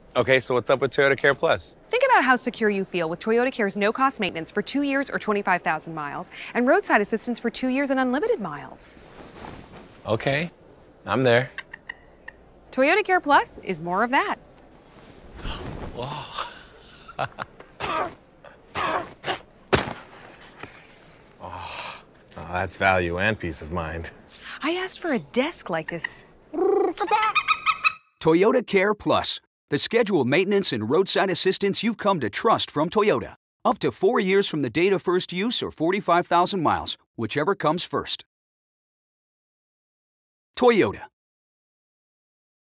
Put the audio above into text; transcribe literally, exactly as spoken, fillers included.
Okay, so what's up with Toyota Care Plus? Think about how secure you feel with Toyota Care's no-cost maintenance for two years or twenty-five thousand miles and roadside assistance for two years and unlimited miles. Okay, I'm there. Toyota Care Plus is more of that. Whoa. Oh, oh, that's value and peace of mind. I asked for a desk like this. Toyota Care Plus, the scheduled maintenance and roadside assistance you've come to trust from Toyota. Up to four years from the date of first use or forty-five thousand miles, whichever comes first. Toyota,